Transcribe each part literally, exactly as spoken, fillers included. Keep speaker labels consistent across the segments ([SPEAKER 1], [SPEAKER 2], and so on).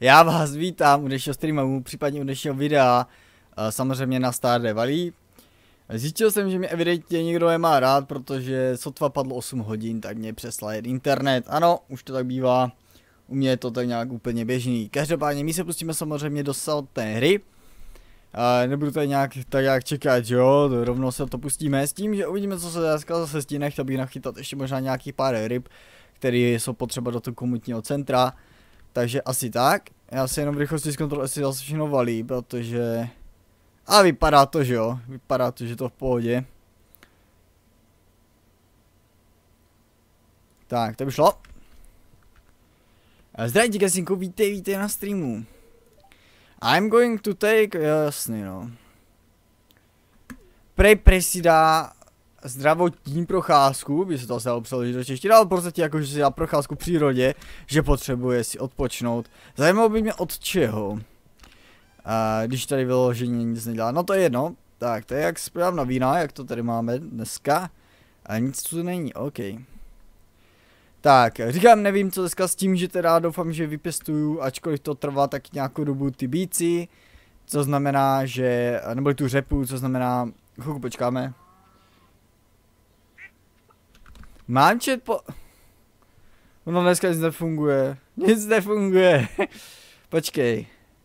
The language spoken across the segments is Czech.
[SPEAKER 1] Já vás vítám u dnešního streamu, případně u dnešního videa, samozřejmě na Stardew Valley. Zjistil jsem, že mě evidentně nikdo nemá rád, protože sotva padlo osm hodin, tak mě přeslal jet internet. Ano, už to tak bývá, u mě je to tak nějak úplně běžný. Každopádně my se pustíme samozřejmě do samotné hry. A nebudu tady nějak tak jak čekat, jo, rovnou se to pustíme s tím, že uvidíme, co se dneska zase stíne. Chtěl bych nachytat ještě možná nějaký pár ryb, které jsou potřeba do toho komunitního centra. Takže asi tak, já si jenom v rychlosti zkontroluji, jestli zase všechno valí, protože... A vypadá to, že jo, vypadá to, že to v pohodě. Tak, to by šlo. Zdravím, Kesinku, vítej, vítej na streamu. I'm going to take, jasný no. Prej si dá zdravotní procházku, by se to asi dalo přeložit do češtiny, ale v podstatě jako, že si dá procházku v přírodě, že potřebuje si odpočnout. Zajímalo by mě od čeho. A když tady vyloženě nic nedělá, no to je jedno. Tak, to je jak správná vína, jak to tady máme dneska. A nic tu není, OK. Tak, říkám, nevím co dneska s tím, že teda doufám, že vypěstuju, ačkoliv to trvá tak nějakou dobu ty bíci. Co znamená, že, nebo tu řepu, co znamená, chvilku počkáme. Mám chat po... Ono dneska nic nefunguje, nic nefunguje. Počkej.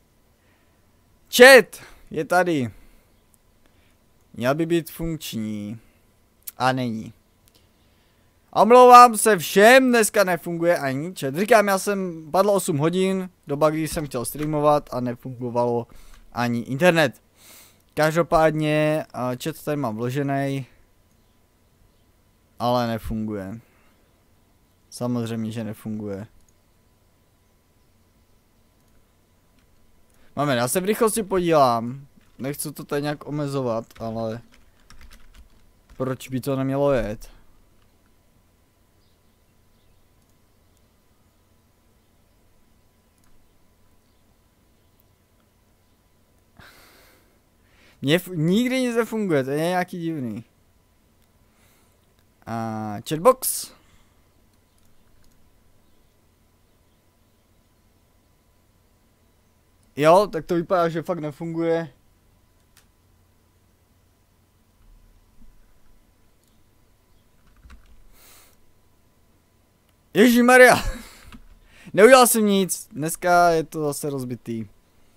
[SPEAKER 1] Chat je tady. Měl by být funkční. A není. Omlouvám se všem, dneska nefunguje ani chat. Říkám, já jsem padl osm hodin, doba, kdy jsem chtěl streamovat a nefungovalo ani internet. Každopádně chat tady mám vložený, ale nefunguje. Samozřejmě, že nefunguje. Máme, já se v rychlosti podívám. Nechci to tady nějak omezovat, ale... Proč by to nemělo jet? Mně nikdy nic nefunguje, to je nějaký divný. A chatbox. Jo, tak to vypadá, že fakt nefunguje. Ježišmarja. Neudělal jsem nic, dneska je to zase rozbitý.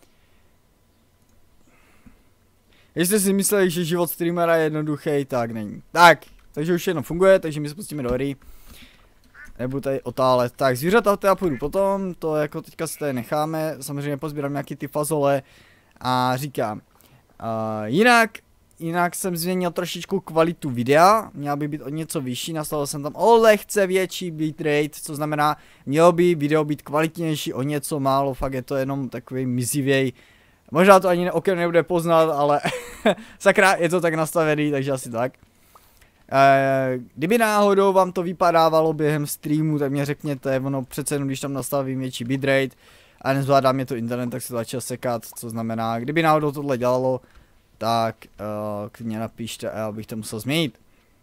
[SPEAKER 1] Jestli si mysleli, že život streamera je jednoduchý, tak není. Tak, takže už jenom funguje, takže my se pustíme do hry. Nebudu tady otálet. Tak, zvířata teda půjdu potom, to jako teďka si tady necháme. Samozřejmě pozbírám nějaký ty fazole. A říkám. Uh, jinak, jinak jsem změnil trošičku kvalitu videa. Měla by být o něco vyšší, nastavil jsem tam o lehce větší bitrate. Co znamená, mělo by video být kvalitnější o něco málo. Fakt je to jenom takový mizivěj. Možná to ani okem nebude poznat, ale sakra, je to tak nastavený, takže asi tak. E, kdyby náhodou vám to vypadávalo během streamu, tak mě řekněte, ono přece jenom když tam nastavím větší bitrate a nezvládá mě to internet, tak se to začal sekat, co znamená, kdyby náhodou tohle dělalo, tak uh, klidně napište a já bych to musel změnit.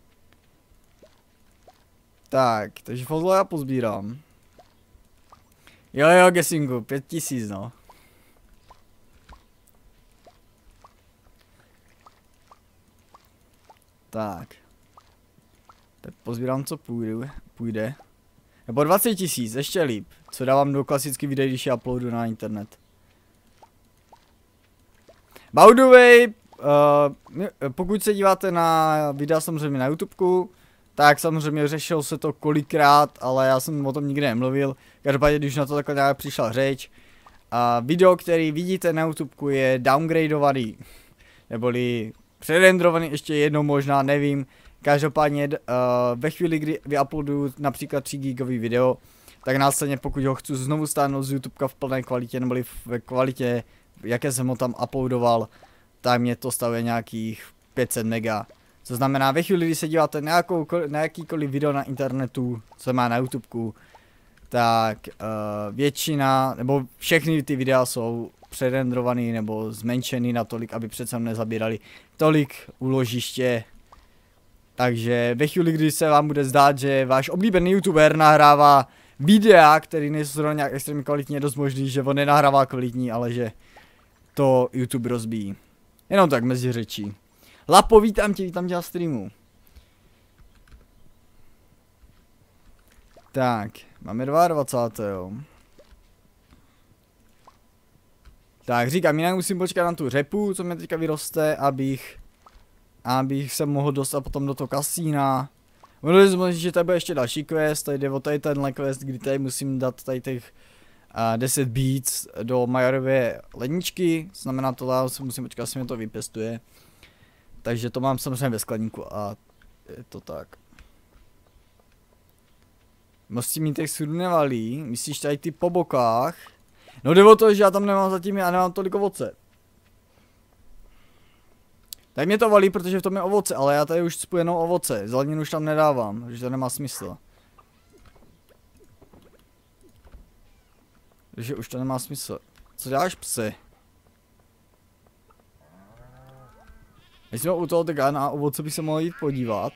[SPEAKER 1] Tak, takže fazole já pozbírám. Jo jo, Gessingu, pět tisíc no. Tak. Tak pozbírám, co půjde. půjde. Nebo dvacet tisíc, ještě líp. Co dávám do klasický videí, když je uploadu na internet. By the way, uh, pokud se díváte na videa samozřejmě na YouTubeku, tak samozřejmě řešilo se to kolikrát, ale já jsem o tom nikdy nemluvil. Každopádně, když na to takhle nějak přišla řeč. Uh, video, který vidíte na YouTubeku, je downgradovaný. Neboli přerendrovaný ještě jednou možná, nevím. Každopádně uh, ve chvíli, kdy vyuploaduju například tři gigový video, tak následně pokud ho chci znovu stáhnout z YouTubeka v plné kvalitě, neboli ve kvalitě, jaké jsem ho tam uploadoval, tak mě to stavuje nějakých pět set mega. Co znamená, ve chvíli, kdy se díváte na, jakou, na jakýkoliv video na internetu, co má na YouTubeku, tak uh, většina, nebo všechny ty videa jsou přerendrovaný nebo zmenšený natolik, aby přece nezabírali tolik úložiště. Takže ve chvíli, kdy se vám bude zdát, že váš oblíbený youtuber nahrává videa, který nejsou zrovna nějak extrémně kvalitní, je dost možný, že on nenahrává kvalitní, ale že to YouTube rozbíjí. Jenom tak mezi řečí. Lapo, vítám tě, vítám tě na streamu. Tak, máme dvacátého druhého Tak, říkám, jinak musím počkat na tu řepu, co mě teďka vyroste, abych, abych se mohl dostat potom do toho kasína. Ono je možný, že tady bude ještě další quest, tady jde o tady tenhle quest, kdy tady musím dát tady těch uh, deset beats do Majorové ledničky, znamená to, já se musím počkat, asi mě to vypěstuje. Takže to mám samozřejmě ve skladníku a je to tak. Moc mi těch sudů nevalí, myslíš tady ty po bokách? No jde o to, že já tam nemám zatím, já nemám tolik ovoce. Tak mě to valí, protože v tom je ovoce, ale já tady už cpu jenom ovoce, zeleninu už tam nedávám, protože to nemá smysl. Takže už to nemá smysl. Co děláš, psy? Když jsme u toho, tak já na ovoce bych se mohl jít podívat.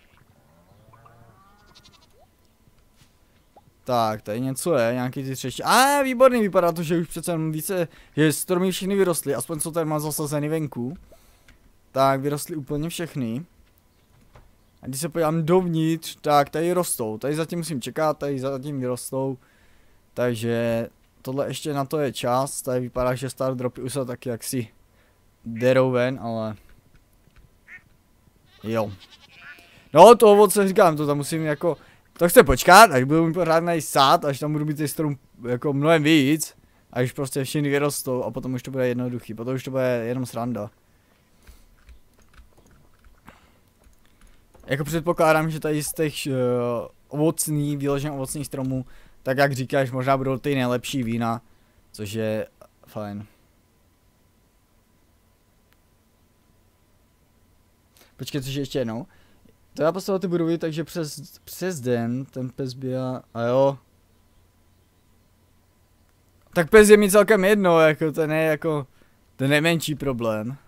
[SPEAKER 1] Tak, tady něco je, nějaký ty třešti. A výborný, vypadá to, že už přece jenom více, že stromy všechny vyrostly, aspoň co tady mám zasazeny venku. Tak, vyrostly úplně všechny. A když se podívám dovnitř, tak tady rostou, tady zatím musím čekat, tady zatím vyrostou. Takže tohle ještě na to je čas, tady vypadá, že star dropy už jsou taky jaksi derou ven, ale... Jo. No to ovoce říkám, to tam musím jako... To chce počkat, až budu mít pořádný sád, až tam budu mít těch stromů jako mnohem víc. Až prostě všechny vyrostou a potom už to bude jednoduchý, potom už to bude jenom sranda. Jako předpokládám, že tady z těch uh, ovocných, vyložených ovocných stromů, tak jak říkáš, možná budou ty nejlepší vína, což je fajn. Počkej, což ještě jednou. To já postavil ty budovy, takže přes, přes den ten pes běhá, a jo. Tak pes je mi celkem jedno, jako ten je jako ten nejmenší problém.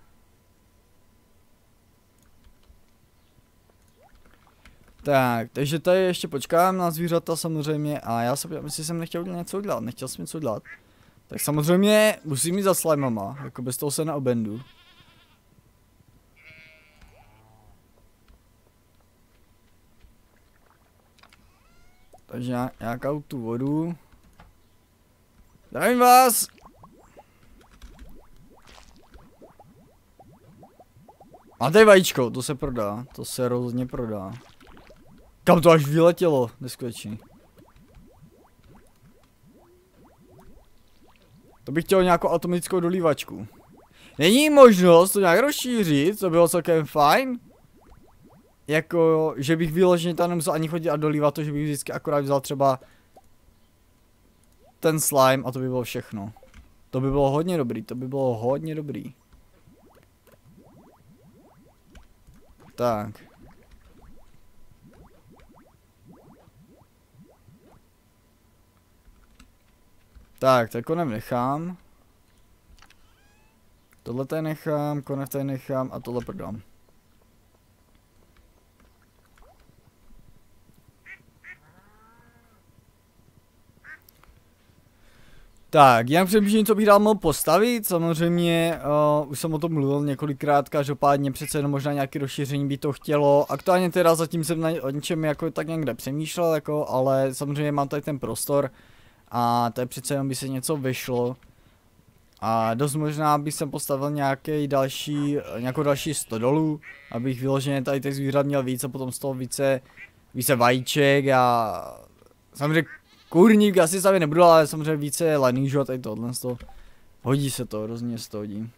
[SPEAKER 1] Tak, takže tady ještě počkám na zvířata samozřejmě a já se podívám, jestli jsem nechtěl něco udělat, nechtěl jsem něco udělat. Tak samozřejmě musím jít za slimama, jako bez toho se neobendu. Takže nějakou tu vodu. Zdravím vás! Máte vajíčko, to se prodá, to se rozhodně prodá. Kam to až vyletělo, neskutečný. To bych chtěl nějakou automatickou dolívačku. Není možnost to nějak rozšířit, to bylo celkem fajn. Jako, že bych vyloženě tam nemusel ani chodit a dolívat to, že bych vždycky akorát vzal třeba ten slime a to by bylo všechno. To by bylo hodně dobrý, to by bylo hodně dobrý. Tak. Tak, tak konem nechám. Tohle tady nechám, konev tady nechám a tohle prodám. Tak, já přemýšlím, co bych dál mohl postavit, samozřejmě uh, už jsem o tom mluvil několikrát, každopádně přece jenom možná nějaké rozšíření by to chtělo, aktuálně teda zatím jsem na, o něčem jako tak někde přemýšlel, jako, ale samozřejmě mám tady ten prostor a tady přece jenom by se něco vyšlo a dost možná bych jsem postavil nějaký další, nějakou další stodolu, abych vyloženě tady těch zvířat měl víc a potom z toho více, více vajíček a samozřejmě kurník asi sami nebudu, ale samozřejmě více lanížu a tady tohle z toho. Hodí se to, hrozně se to hodí.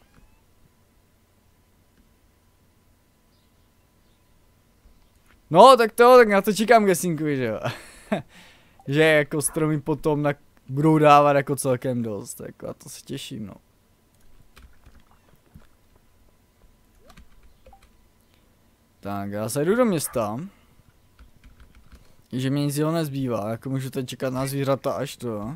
[SPEAKER 1] No tak to, tak na to čekám gesinku, že jo. Že jako stromy potom na, budou dávat jako celkem dost, jako a to se těším, no. Tak já se jdu do města. Že mě nic jiného nezbývá, jako můžu teď čekat na zvířata až to.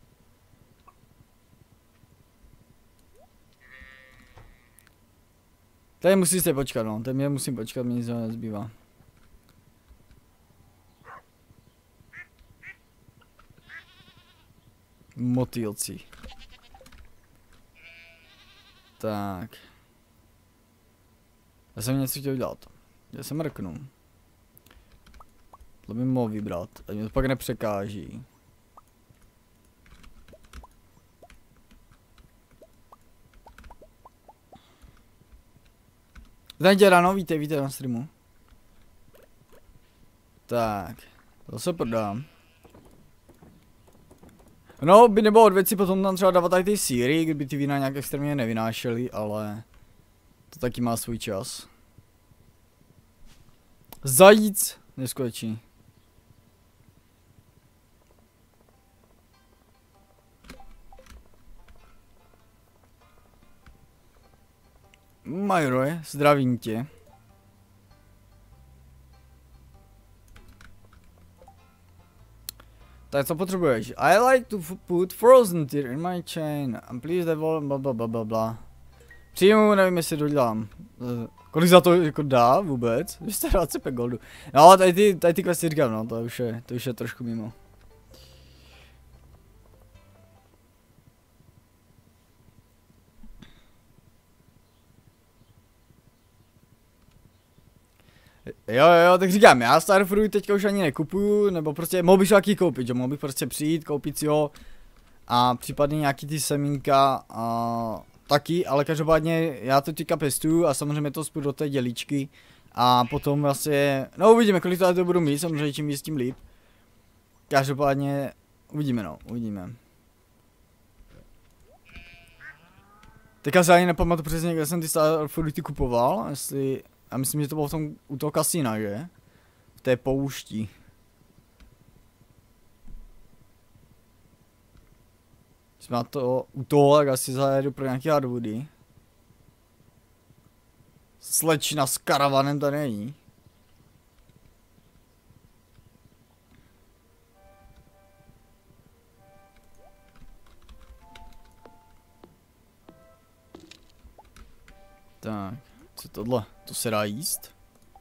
[SPEAKER 1] Tady musíte počkat, no, tady mě musím počkat, mě nic jiného nezbývá. Motýlci. Tak. Já jsem něco chtěl dělat. Já se mrknu. To by mohl vybrat, ať mi to pak nepřekáží. Ten děda, no víte, víte na streamu. Tak, to se prodám. No, by nebylo od věci potom tam třeba dávat tady ty síry, kdyby ty vína nějak extrémně nevynášely, ale to taky má svůj čas. Zajíc neskutečný. Majroje, zdravím tě. Tak co potřebuješ? I like to put frozen tear in my chain. I'm pleased that all bla bla bla bla bla. Přijmu, nevím jestli dodělám. Kolik za to jako dá vůbec? dvě stě dvacet pět goldu. No, tady ty, tady ty questy říkám, no, to už je, to už je trošku mimo. Jo, jo, tak říkám, já Starfruit teďka už ani nekupuju, nebo prostě mohl bych taky koupit, že mohl bych prostě přijít, koupit si ho a případně nějaký ty semínka a taky, ale každopádně já to teďka pestuju a samozřejmě to spůjdu do té děličky a potom vlastně, no uvidíme, kolik to to budu mít, samozřejmě čím víc tím líp. Každopádně uvidíme, no, uvidíme. Teďka se ani nepamatuju přesně, kde jsem ty Starfruity kupoval, jestli... Já myslím, že to bylo v tom, u toho kasína, že? V té poušti. Jsme na to, u toho, tak asi zajedu pro nějaký hardwoody. Slečna s karavanem tady není. Tak, co tohle? To se dá jíst?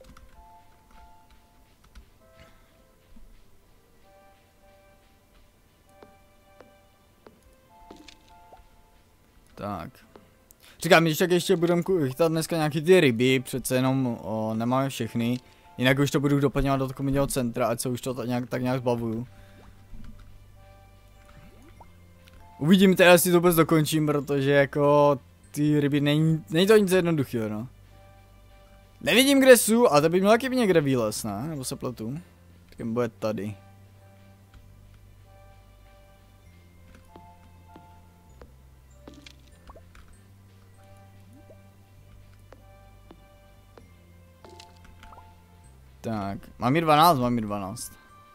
[SPEAKER 1] Tak. Říkám, když tak ještě budeme chytat dneska nějaký ty ryby, přece jenom o, nemáme všechny. Jinak už to budu doplňovat do komedního centra, ať se už to tak nějak, tak nějak zbavuju. Uvidím teda, jestli to vůbec dokončím, protože jako ty ryby není, není to nic jednoduchého, no. Nevidím, kde jsou, a to by měl taky někde výles, ne? Nebo se pletu? Tak bude tady. Tak, mám i dvanáct, mám i dvanáct.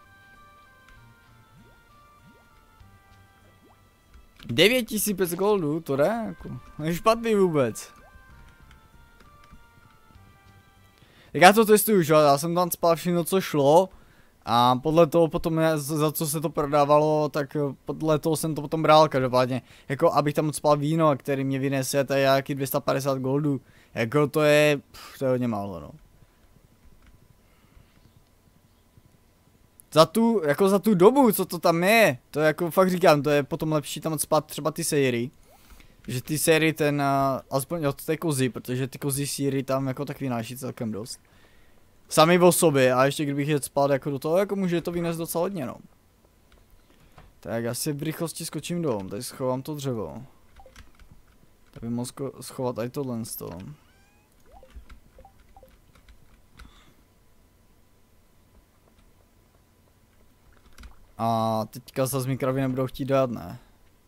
[SPEAKER 1] devět tisíc pět set goldů, to jde, jako, není špatný vůbec. Tak já to testuju, že? Já jsem tam spal všechno, co šlo. A podle toho potom, za co se to prodávalo, tak podle toho jsem to potom bral každopádně. Jako abych tam spal víno, který mě vynese, to je nějaký dvě stě padesát goldů. Jako to je, pff, to je hodně málo, no. Za tu, jako za tu dobu, co to tam je, to je jako fakt říkám, to je potom lepší tam spát třeba ty série. Že ty série ten, uh, aspoň od té kozy, protože ty kozy síry tam jako tak vynáší celkem dost. Sami o sobě, a ještě kdybych je spát jako do toho, jako může to vynést docela hodně, no. Tak já si v rychlosti skočím dolů, tady schovám to dřevo. Tak bych mohl schovat tady tohle z toho. A teďka zase mi kravy nebudou chtít dát, ne?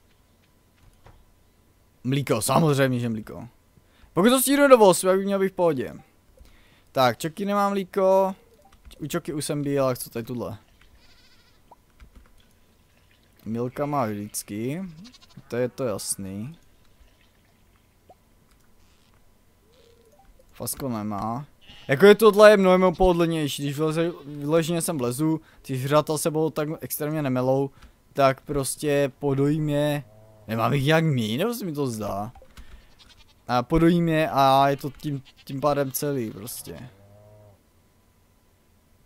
[SPEAKER 1] Mlíko, samozřejmě, že mlíko. Pokud to stíru do vosu, jak by měl být v pohodě. Tak, čoky nemám mlíko. U čoky už jsem byl, ale chci tady tuhle. Milka má vždycky. To je to jasný. Fasko nemá. Jako je tohle je mnohem pohodlnější, když vyleženě sem vlezu, ty zřata sebou tak extrémně nemelou, tak prostě podojím je, nemám jich jak mít, nebo se mi to zdá. A podojím je a je to tím, tím pádem celý prostě.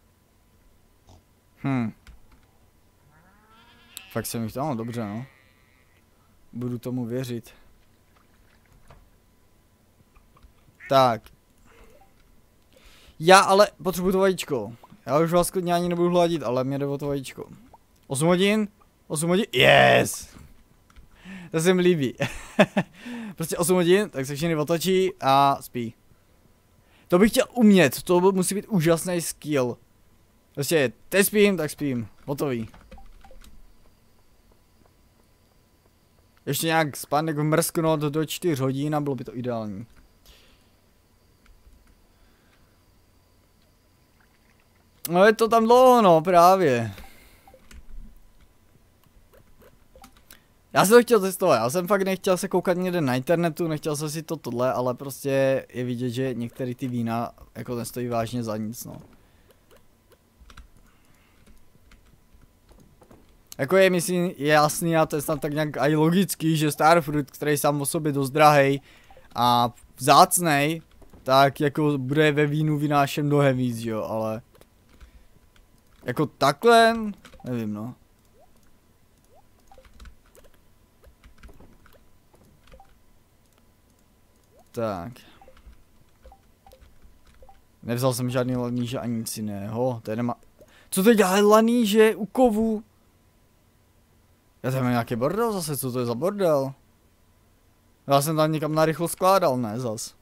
[SPEAKER 1] Hm. Fakt jsem jich tam, no, dobře no. Budu tomu věřit. Tak. Já ale potřebuji to vajíčko. Já už vás klidně ani nebudu hladit, ale mě jde o to vajíčko. osm hodin? osm hodin? Yes! To se mi líbí. Prostě osm hodin, tak se všechny otočí a spí. To bych chtěl umět, to musí být úžasný skill. Prostě, teď spím, tak spím. Hotový. Ještě nějak spánek mrsknout do čtyř hodin a bylo by to ideální. No je to tam dlouho, no, právě. Já jsem to chtěl testovat, já jsem fakt nechtěl se koukat někde na internetu, nechtěl jsem si to tohle, ale prostě je vidět, že některé ty vína jako nestojí vážně za nic, no. Jako je, myslím, je jasný a to je snad tak nějak aj logický, že Starfruit, který sám o sobě dost drahej a vzácnej, tak jako bude ve vínu vynášet mnohem víc, jo, ale jako takhle, nevím, no. Tak. Nevzal jsem žádný laníže ani nic jiného, to je nemá... Co to dělá laníže u kovu? Já tam mám nějaký bordel zase, co to je za bordel? Já jsem tam někam narychlo skládal, ne zas.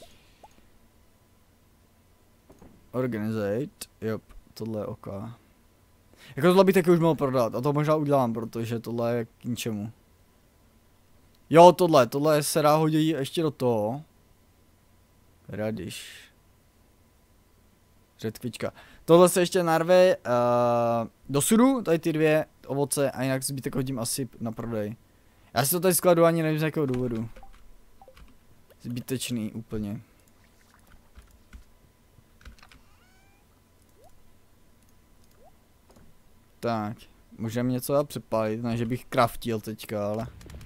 [SPEAKER 1] Organizate, jo, tohle je OK. Jako tohle by taky už mohl prodat a to možná udělám, protože tohle je k ničemu. Jo, tohle, tohle se dá hodit ještě do toho. Radiš. Řetkvička. Tohle se ještě narve uh, do sudu, tady ty dvě ovoce a jinak zbytek hodím asi na prodej. Já si to tady skladu ani nevím z jakého důvodu. Zbytečný úplně. Tak, můžeme něco přepálit, ne že bych craftil teďka, ale...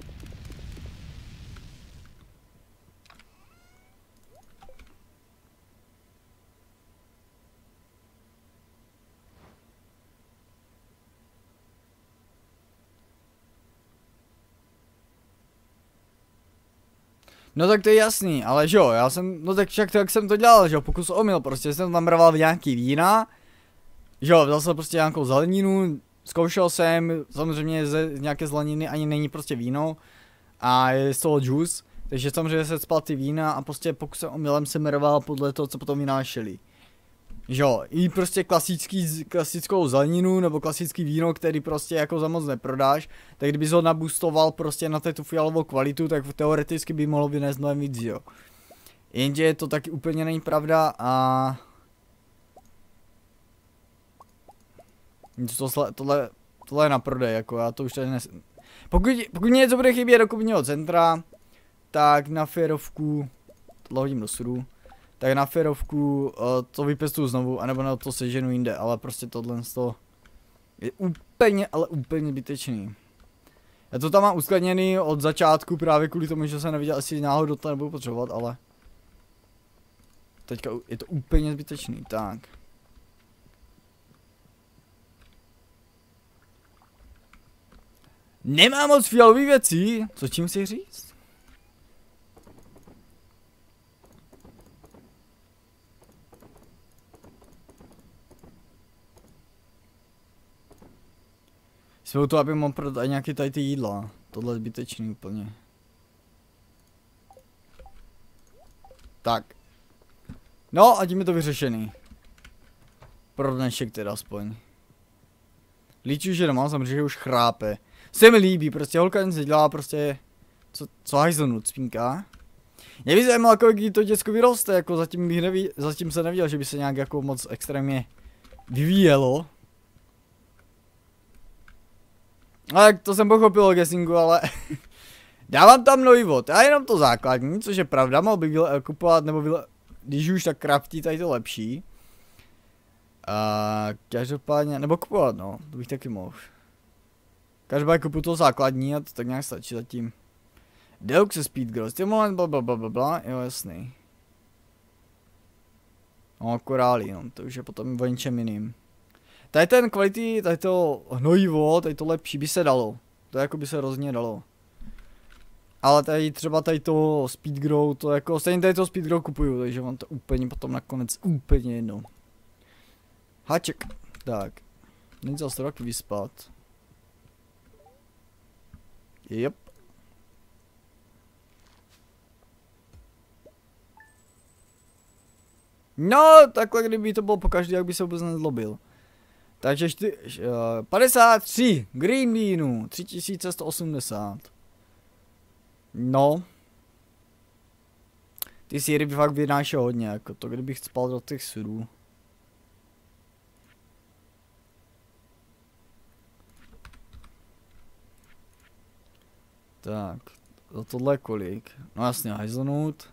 [SPEAKER 1] No tak to je jasný, ale že jo, já jsem, no tak však to, jak jsem to dělal, že jo, pokus omyl, prostě jsem tam rval nějaký vína, že jo, vzal jsem prostě nějakou zeleninu, zkoušel jsem, samozřejmě z nějaké zeleniny ani není prostě víno a je z toho juice, takže samozřejmě se spal ty vína a prostě pokusem omylem jsem rval podle toho, co potom vynášeli. Že jo, i prostě klasický, klasickou zeleninu nebo klasický víno, který prostě jako za moc neprodáš, tak kdybys ho naboostoval prostě na tu fialovou kvalitu, tak teoreticky by mohlo vynést mnohem víc, jo. Jenže to taky úplně není pravda a... Tohle, tohle, tohle je na prodej, jako já to už tady nes... Pokud, pokud mě něco bude chybět do kupního centra, tak na férovku, tohle hodím do sudu. Tak na férovku uh, to vypěstuju znovu, anebo na to seženu jinde, ale prostě tohle je úplně, ale úplně zbytečný. Já to tam mám uskladněný od začátku právě kvůli tomu, že jsem neviděl, asi náhodou to nebudu potřebovat, ale... Teďka je to úplně zbytečný, tak. Nemám moc fialových věcí, co čím si říct? Jsou to, aby mohl prodat nějaký tady ty jídla. Tohle je zbytečný úplně. Tak. No a tím je to vyřešený. Pro dnešek teda aspoň. Líčí, že doma, samozřejmě už chrápe. Se mi líbí, prostě holka se dělá prostě... Co, co hajzlnu, cpínka. Mě by zajímalo, kolik to děcko vyroste, jako zatím bych neví, zatím se neviděl, že by se nějak jako moc extrémně vyvíjelo. Ale to jsem pochopil o guessingu, ale dávám tam nový vod, a jenom to základní, což je pravda, mohl bych kupovat, nebo vyle, když už tak craftí, tady to lepší. A každopádně, nebo kupovat, no, to bych taky mohl. Každopádně kupuju to základní a to tak nějak stačí zatím. Deluxe speed growth, stimulant, blablabla, jo jasný. No, korály, no, to už je potom o něčem jiným. Tady ten kvality, tady to hnojivo, tady to lepší by se dalo. To jako by se hrozně dalo. Ale tady třeba tady to speed grow, to jako, stejně tady to speed grow kupuju, takže mám to úplně potom nakonec úplně jedno. Háček, tak. Není zase taky vyspat. Jep. No, takhle kdyby to bylo pokaždé, jak by se vůbec nezlobil. Takže čty, uh, padesát tři green beanů, tři tisíce sto osmdesát. No. Ty si ryby fakt vynášel hodně, jako to kdybych spal do těch sudů. Tak, za tohle kolik? No jasně, hajzlnout.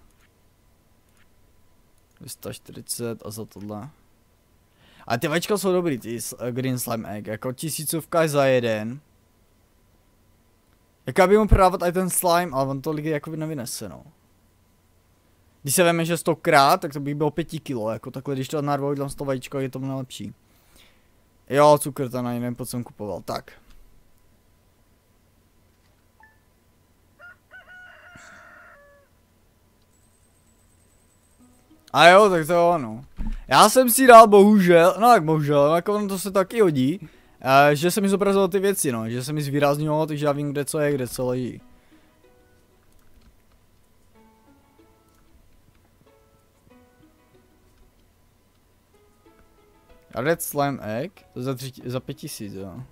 [SPEAKER 1] dvě stě čtyřicet a za tohle. A ty vačka jsou dobrý, ty green slime egg, jako tisícovka za jeden. Jaká by mu prodávat i ten slime, ale on to lidi jako by nevynese, no. Když se veme, že stokrát, tak to by bylo pět kilo, jako takhle, když to narvou tam sto vajíčko, je to mnohem lepší. Jo, cukr to na nevím, po co jsem kupoval, tak. A jo, tak to je ono. Já jsem si dal bohužel, no tak bohužel, jako ono to se taky hodí, uh, že se mi zobrazoval ty věci, no, že se mi zvýraznilo, takže já vím, kde co je, kde co leží. Red slime egg, to za, tři, za pět tisíc, jo.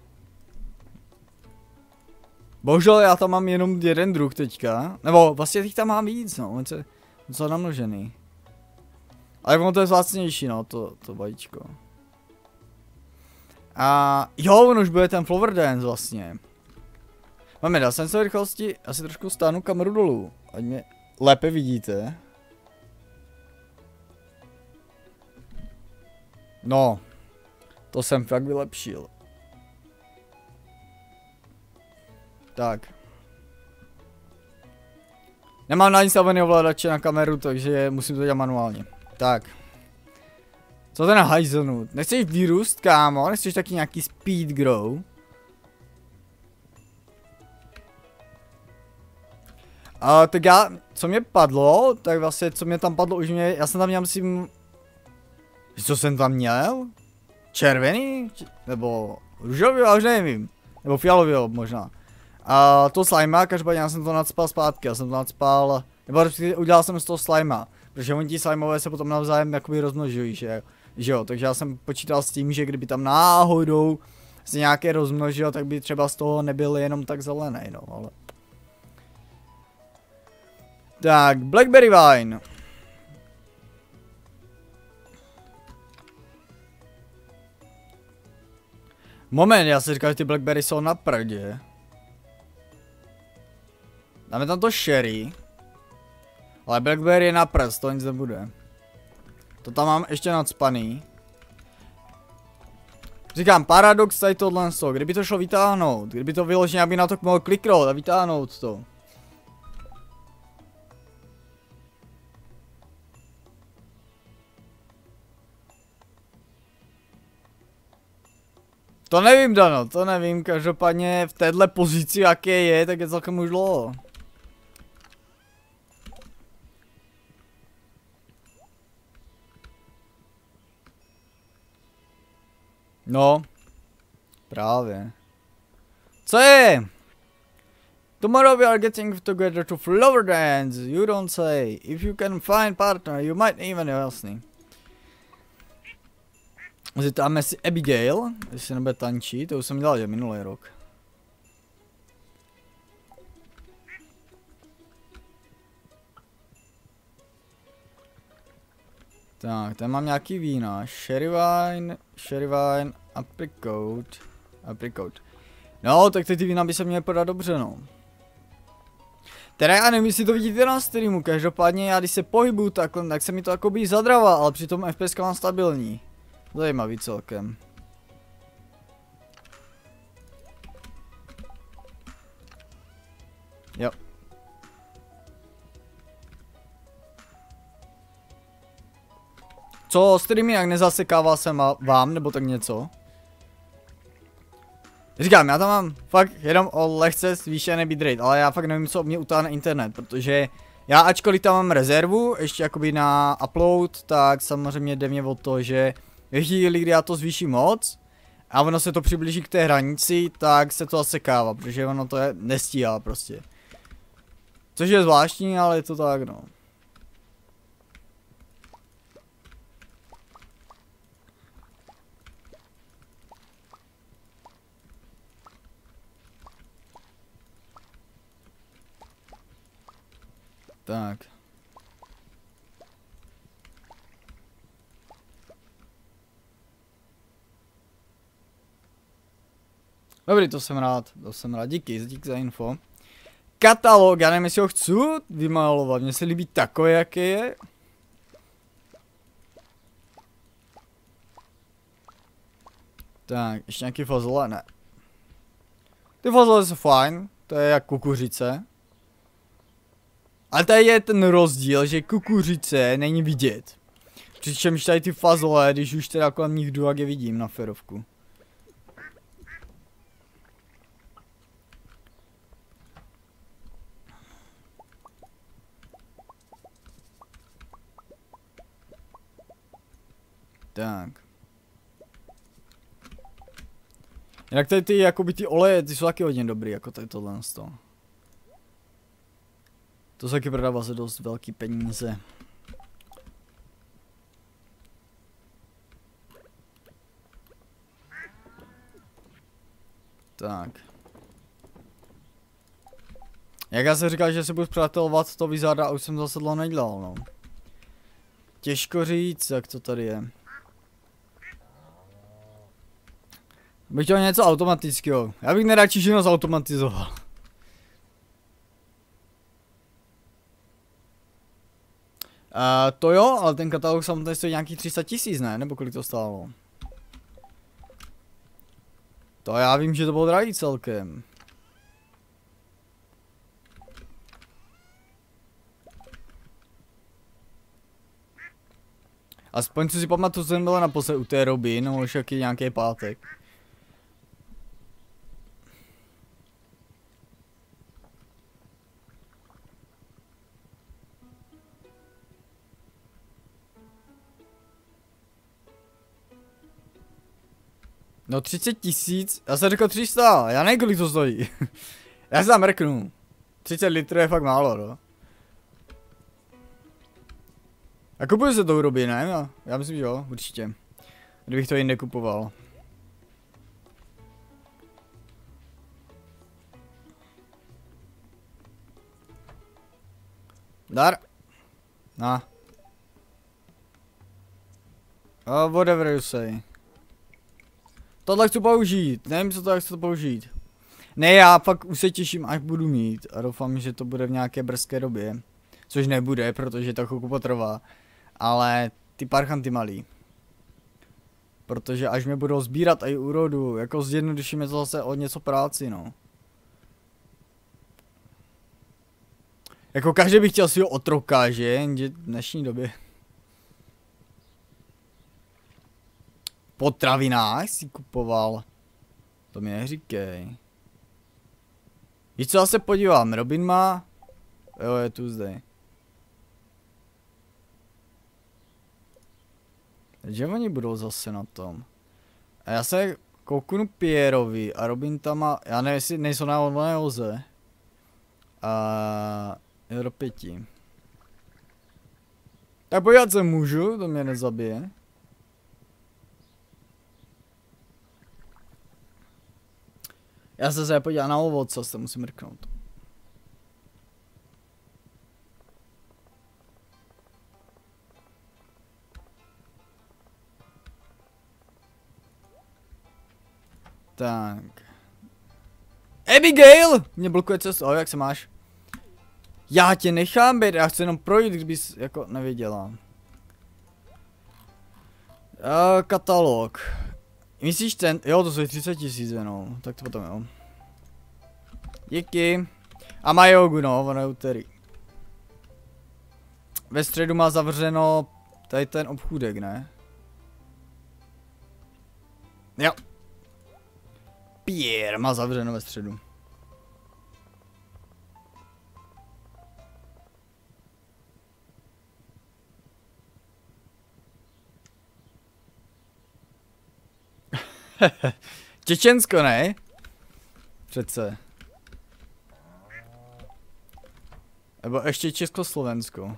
[SPEAKER 1] Bohužel já tam mám jenom jeden druh teďka, nebo vlastně teď tam mám víc, no, on se, on se namnožený. Ale ono to je vzácnější, no, to, to vajíčko. A jo, on už bude ten Flower Dance vlastně. Máme, dal jsem se v rychlosti, asi trošku stáhnu kameru dolů, ať mě lépe vidíte. No, to jsem fakt vylepšil. Tak. Nemám nainstavený ovladače na kameru, takže musím to dělat manuálně. Tak. Co to na hajzlnout? Nechceš vyrůst, kámo? Nechceš taky nějaký speed grow? A tak já, co mě padlo, tak vlastně, co mě tam padlo, už mě, já jsem tam měl, myslím, co jsem tam měl? Červený? Nebo růžový, já už nevím. Nebo fialový možná. A to slima, každopádně já jsem to nadspal zpátky, já jsem to nadspal, nebo udělal jsem z toho slima. Protože oni ti slimeové se potom navzájem jakoby rozmnožují, že, že jo, takže já jsem počítal s tím, že kdyby tam náhodou se nějaké rozmnožil, tak by třeba z toho nebyl jenom tak zelený, no, ale. Tak, Blackberry Vine. Moment, já si říkal, že ty Blackberry jsou na prdě. Dáme tam to sherry. Ale Blackberry je na prst, to nic nebude. To tam mám ještě nadspaný. Říkám, paradox tady tohle, kdyby to šlo vytáhnout, kdyby to vyloženě, aby na to mohl kliknout a vytáhnout to. To nevím, Dano, to nevím, každopádně v téhle pozici, jaké je, tak je celkem už dlouho. No, právě. Co je? Tomorrow we are getting together to Flower Dance, you don't say. If you can find partner, you might even, jo, jasný. Zítáme si Abigail, jestli nebude tančit, to už jsem dělal že minulý rok. Tak, tady mám nějaký vína, sherry wine, sherry wine, apricot, apricot. No, tak ty vína by se měly podat dobře, no. Teda já nevím, jestli to vidíte na streamu, každopádně já když se pohybuju takhle, tak se mi to jakoby zadravá, ale přitom F P S mám stabilní. Zajímavý celkem. Jo. Co, streamy jak nezasekával jsem vám, nebo tak něco? Říkám, já tam mám fakt jenom o lehce zvýšený bitrate, ale já fakt nevím, co mě utáhne internet, protože já ačkoliv tam mám rezervu, ještě jakoby na upload, tak samozřejmě jde mě o to, že ve chvíli, kdy já to zvýším moc a ono se to přiblíží k té hranici, tak se to zasekává, protože ono to je nestíhá prostě. Což je zvláštní, ale je to tak, no. Tak. Dobrý, to jsem rád, to jsem rád, díky, díky za info. Katalog, já nevím, jestli ho chci vymalovat, mně se líbí takové, jaké je. Tak, ještě nějaký fazole, ne. Ty fazole jsou fajn, to je jak kukuřice. Ale tady je ten rozdíl, že kukuřice není vidět. Přičemž tady ty fazole, když už teda kolem nich jdu, jak je vidím na ferovku. Tak. Jinak tady ty, jakoby ty oleje, ty jsou taky hodně dobrý, jako tady tohle z toho. To se taky prodává za dost velký peníze. Tak. Jak já jsem říkal, že se budu přátelovat to Wizarda a už jsem zase dlouho nedělal, no. Těžko říct, jak to tady je. Bych chtěl něco automatického. Já bych neradši ženo zautomatizoval. Uh, to jo, ale ten katalog samotný stojí nějakých tři sta tisíc, ne? Nebo kolik to stálo? To já vím, že to bylo drahý celkem. Aspoň co si pamatuju, co jsem byl naposled u té Robin, nebo už jaký nějaký pátek. No třicet tisíc, já jsem řekl tři sta, já nevím, kolik to stojí. Já se tam mrknu. třicet litrů je fakt málo, no. A kupuje se to u Robin, ne? Já, já myslím, že jo, určitě. Kdybych to jinde kupoval. Dar. Na. Oh, whatever you say. Tohle chci použít, nevím, co to chci použít. Ne, já fakt už se těším, až budu mít a doufám, že to bude v nějaké brzké době. Což nebude, protože to chvilku potrvá. Ale ty parchanty malý. Protože až mě budou sbírat i úrodu, jako zjednodušíme to zase o něco práci, no. Jako každý by chtěl svýho otroka, že? Jenže v dnešní době. Potravinách si kupoval. To mi neříkej. Víš co, já se podívám, Robin má... Jo, je Tuesday. Takže oni budou zase na tom. A já se kouknu Pierovi a Robin tam má... Já nevím, jestli nejsou na online hoze. A... Je do pěti. Tak podívat se můžu, to mě nezabije. Já se se podívám na ovoce, se musím mrknout. Tak. Abigail! Mě blokuje cestu, oh, jak se máš? Já tě nechám být, já chci jenom projít, kdybys jako nevěděla. Uh, katalog. Myslíš ten, jo, to jsou třicet tisíc jenom, tak to potom jo. Díky. A má jogu, no, ono je úterý. Ve středu má zavřeno tady ten obchůdek, ne? Jo. papír má zavřeno ve středu. Čečensko, ne? Přece. Nebo ještě Československo.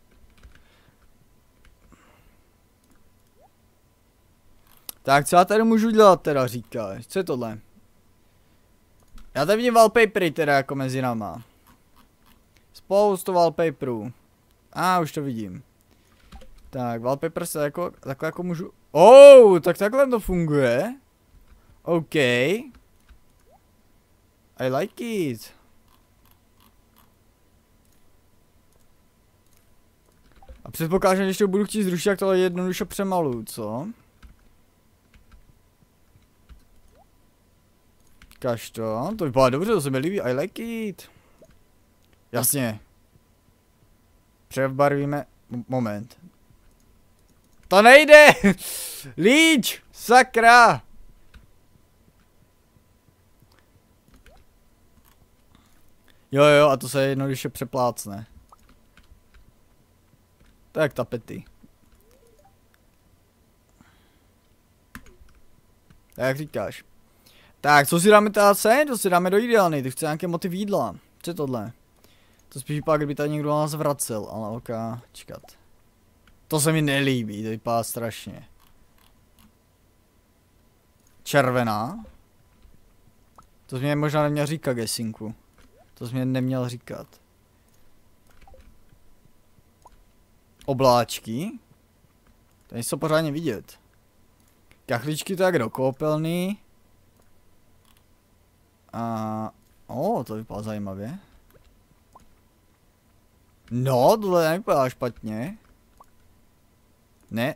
[SPEAKER 1] Tak co já tady můžu dělat teda, říkáš? Co je tohle? Já tady vidím wallpapery teda jako mezi náma. Spoustu wallpaperů. A ah, už to vidím. Tak, wallpaper se jako, takhle jako můžu... Oh, tak takhle to funguje. OK. I like it. A předpokládám, že když to budu chtít zrušit, tak tohle jednoduše přemaluju, co? Kaž to, to vypadá dobře, to se mi líbí, I like it. Jasně. Přebarvíme, moment. To nejde! Líč! Sakra! Jo jo, a to se jednoduše přeplácne. Tak tapety. Tak jak říkáš. Tak, co si dáme teda sem? To si dáme do jídelny, ty chce nějaké motiv jídla. Co je tohle? To spíš vypadá, kdyby tady někdo nás vracel, ale ok, čekat. To se mi nelíbí, to vypadá strašně. Červená. To jsi mě možná neměl říkat, Gesinku. To jsi mě neměl říkat. Obláčky. To nejsou pořádně vidět. Kachličky tak do koupelny. A... O, to vypadá zajímavě. No, tohle nevypadá špatně. Ne.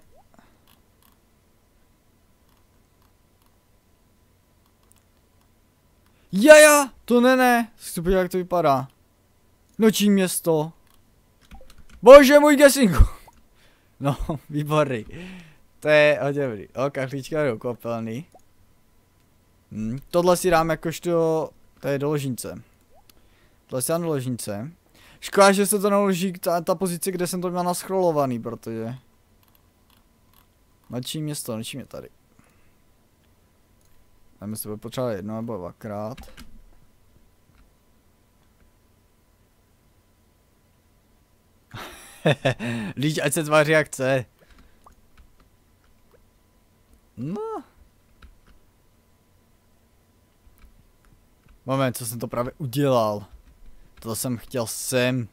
[SPEAKER 1] Jaja, to ne, ne. Chci podívat, jak to vypadá. Noční město. Bože můj, Gesinku. No, výborný. To je hodně dobrý. O, kachlička do koupelny. Hmm, tohle si dám jakožto... To je do ložnice. Tohle si dám do ložnice. Škoda, že se to naloží ta, ta pozice, kde jsem to měl naschrolovaný, protože... Noční město, noční je tady. Dáme se bude potřebovat jedno nebo dvakrát. Líč, ať se tváří jak chce. No. Moment, co jsem to právě udělal. To jsem chtěl sem.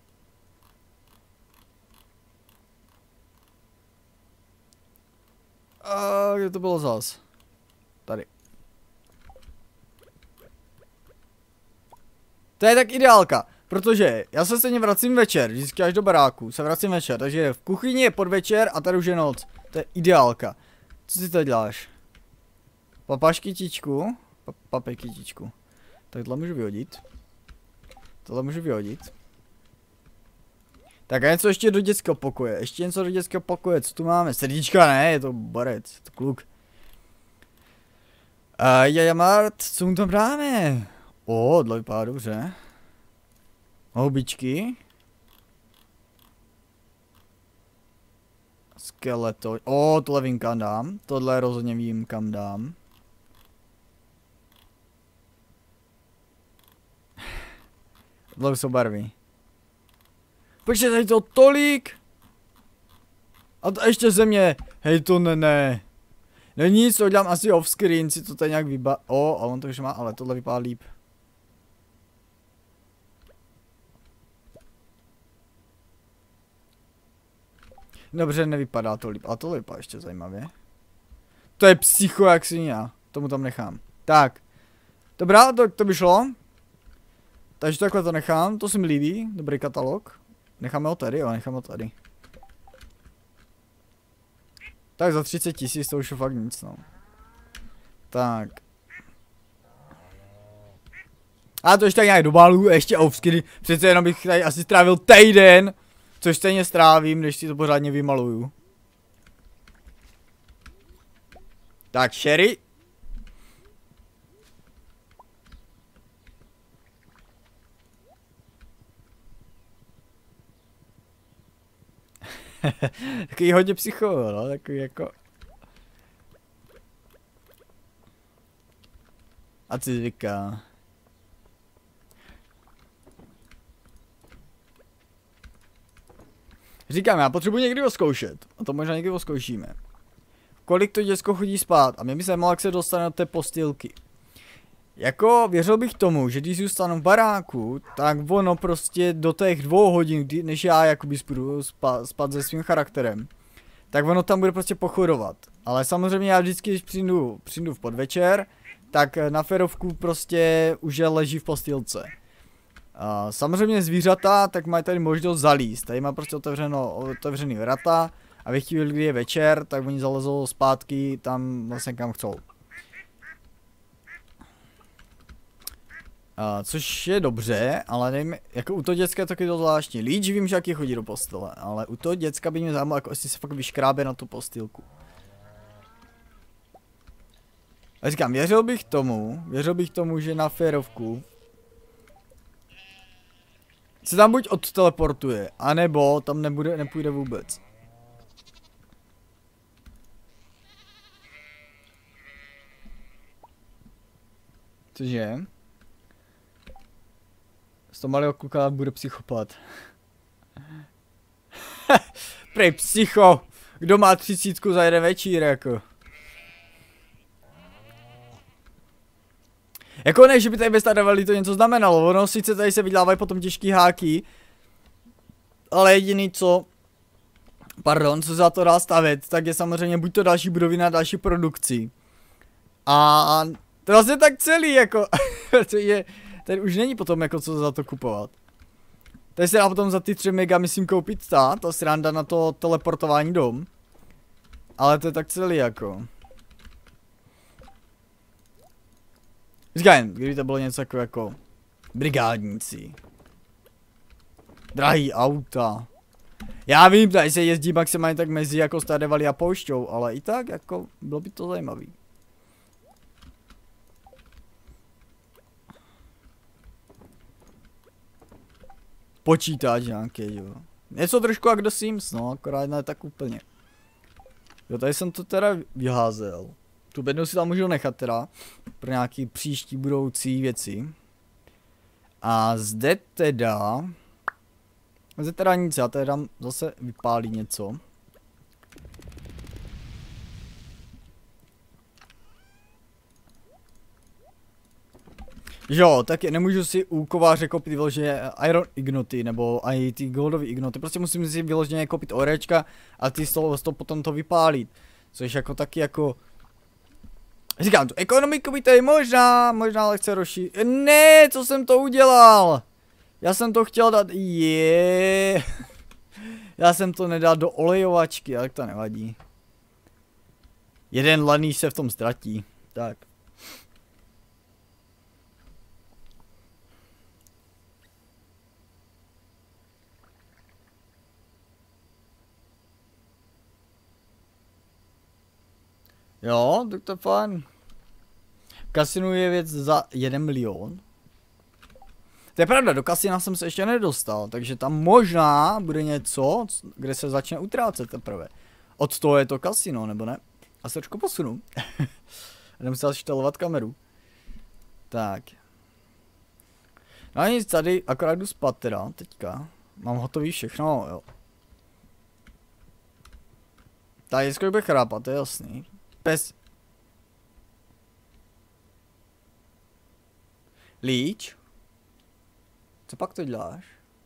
[SPEAKER 1] A kde to bylo zas? Tady. To je tak ideálka, protože já se stejně vracím večer, vždycky až do baráku, se vracím večer, takže v kuchyni je podvečer a tady už je noc. To je ideálka. Co si to děláš? Papáš kytičku? Pa, papej kytičku. Tak tohle můžu vyhodit. Tohle můžu vyhodit. Tak a něco ještě do dětského pokoje. Ještě něco do dětského pokoje. Co tu máme? Srdíčka ne, je to borec. Je to kluk. A jaja Mart, co mu tam dáme? O, tohle vypadá dobře. Houbičky. Skeleto. O, tohle vím kam dám. Tohle rozhodně vím kam dám. Tohle jsou barvy. Počkej, tady to tolik. A to ještě země. Hej, to ne, ne. No nic, to dělám asi off screen, si to tady nějak vyba... O, a on to už má, ale tohle vypadá líp. Dobře, nevypadá to líp, ale tohle vypadá ještě zajímavě. To je psycho jak svině, tomu tam nechám. Tak. Dobrá, to, to by šlo. Takže takhle to nechám, to se mi líbí, dobrý katalog. Necháme ho tady, jo, necháme ho tady. Tak za třicet tisíc to už je fakt nic, no. Tak. A to ještě tak nějak dobaluju, ještě offscreen. Přece jenom bych tady asi strávil týden. Což stejně strávím, když si to pořádně vymaluju. Tak, sherry. Takový hodně psycho, no, takový jako... A co říká? Říkám, já potřebuji někdy oskoušet. A to možná někdy oskoušíme. Kolik to děcko chodí spát. A mě by se jak se dostane do té postýlky. Jako věřil bych tomu, že když zůstanu v baráku, tak ono prostě do těch dvou hodin, než já jakoby budu spát, spát se svým charakterem, tak ono tam bude prostě pochodovat. Ale samozřejmě já vždycky, když přijdu, přijdu v podvečer, tak na ferovku prostě už je leží v postýlce. A samozřejmě zvířata, tak mají tady možnost zalíst. Tady má prostě otevřeno, otevřený vrata a ve chvíli, kdy je večer, tak oni zalezou zpátky tam vlastně kam chcou. A, což je dobře, ale nevím, jako u toho děcka je taky to zvláštní. Líč vím, že jaký chodí do postele, ale u toho děcka by mě zajímalo, jako jestli se fakt vyškrábe na tu postýlku. A říkám, věřil bych tomu, věřil bych tomu, že na férovku se tam buď odteleportuje, anebo tam nebude, nepůjde vůbec. Cože? Z toho malého kluka bude psychopat. Prej psycho! Kdo má třicítku za jeden večír, jako? Jako ne, že by tady ve Stardew to něco znamenalo, ono sice tady se vydělávají potom těžký háky, ale jediný co, pardon, co za to dá stavět, tak je samozřejmě buď to další budovy na další produkci. A to vlastně tak celý, jako, protože tady už není potom jako co za to kupovat. Tady se dá potom za ty tři mega myslím koupit ta, ta sranda na to teleportování dom. Ale to je tak celý jako. Říkám, kdyby to bylo něco jako, jako brigádníci. Drahý auta. Já vím, tady se jezdí maximálně tak mezi jako Stardew a poušťou, ale i tak jako bylo by to zajímavý. Počítač nějaký, jo. Něco trošku jak do Sims, no, akorát ne tak úplně. Jo, tady jsem to teda vyházel. Tu bednu si tam můžu nechat teda, pro nějaký příští budoucí věci. A zde teda... Zde teda nic, já teda zase vypálí něco. Jo, tak nemůžu si u kováře koupit vyloženě Iron Ignoty, nebo i ty Goldový Ignoty, prostě musím si vyloženě koupit orečka a ty z toho, z toho potom to vypálit. Což jako taky jako... Říkám, tu ekonomiku by tady možná, možná lehce rozšířit. Ne, co jsem to udělal? Já jsem to chtěl dát, je. Já jsem to nedal do olejovačky, ale to nevadí. Jeden laný se v tom ztratí, tak. Jo, tak to je fajn. Kasinu je věc za jeden milion. To je pravda, do kasina jsem se ještě nedostal, takže tam možná bude něco, kde se začne utrácet teprve. Od toho je to kasino, nebo ne? A se trošku posunu. Nemusel štelovat kameru. Tak. No a nic, tady akorát jdu spát teda, teďka. Mám hotový všechno, jo. Tady dneska bude chrápat, to je jasný. Pes. Líč? Co pak to děláš?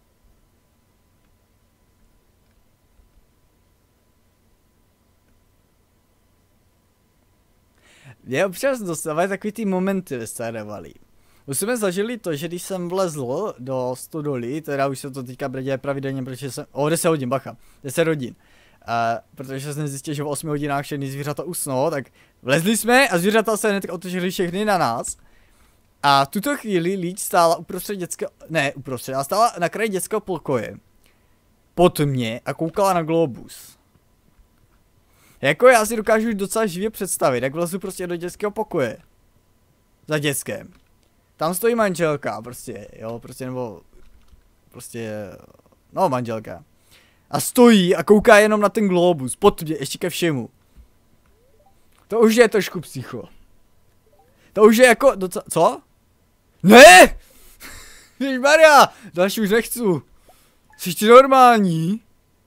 [SPEAKER 1] Mě občas dostávají takový ty momenty ve Stardew. Už jsme zažili to, že když jsem vlezl do stodoly, teda už se to teďka děje pravidelně, protože jsem, o deset hodin, bacha, deset hodin. Uh, protože jsem zjistil, že v osmi hodinách všechny zvířata usnou, tak vlezli jsme a zvířata se hned otočili všechny na nás. A v tuto chvíli Líč stála uprostřed dětského, ne uprostřed, ale stála na kraji dětského pokoje. Pod mě a koukala na globus. Jako já si dokážu docela živě představit, jak vlezu prostě do dětského pokoje. Za dětskem. Tam stojí manželka prostě, jo, prostě nebo, prostě, no manželka. A stojí a kouká jenom na ten globus, pod mě, ještě ke všemu. To už je trošku psycho. To už je jako, docela, co? Ne! Ježmarja, další už nechci. Jsi ty normální?